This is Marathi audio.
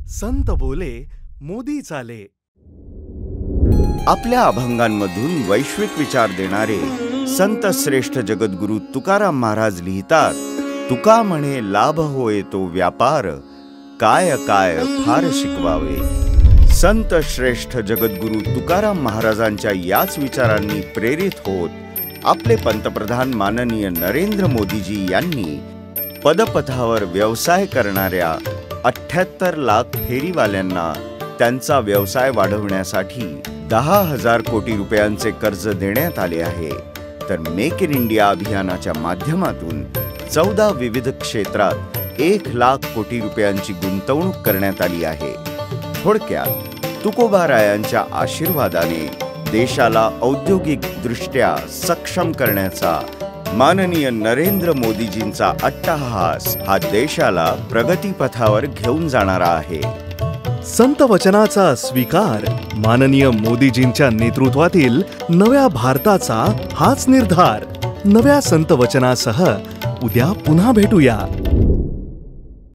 संत बोले, मोदी चाले. आपल्या अभंगांमधून वैश्विक विचार देणारे संत श्रेष्ठ जगद्गुरु तुकाराम महाराज लिहितात, तुका म्हणे लाभ होय तो व्यापार, काय काय फार शिकवावे. संत श्रेष्ठ जगद्गुरु तुकाराम महाराजांच्या याच विचारांनी प्रेरित होत आपले पंतप्रधान माननीय नरेंद्र मोदीजी यांनी पदपथावर व्यवसाय करणाऱ्या 78 लाख फेरीवाल्यांना त्यांचा व्यवसाय वाढवण्यासाठी 10,000 कोटी रुपयांचे कर्ज देण्यात आले आहे. तर मेक इन इंडिया अभियानाच्या माध्यमातून 14 विविध क्षेत्रात 1 लाख कोटी रुपयांची गुंतवणूक करण्यात आली आहे. थोडक्यात तुकोबारायांच्या आशीर्वादाने देशाला औद्योगिक दृष्ट्या सक्षम करण्याचा माननीय नरेंद्र मोदीजींचा अट्टहास हा देशाला प्रगतीपथावर घेऊन जाणारा आहे. संत वचनाचा स्वीकार, माननीय मोदीजींच्या नेतृत्वातील नव्या भारताचा हाच निर्धार. नव्या संत वचनासह उद्या पुन्हा भेटूया.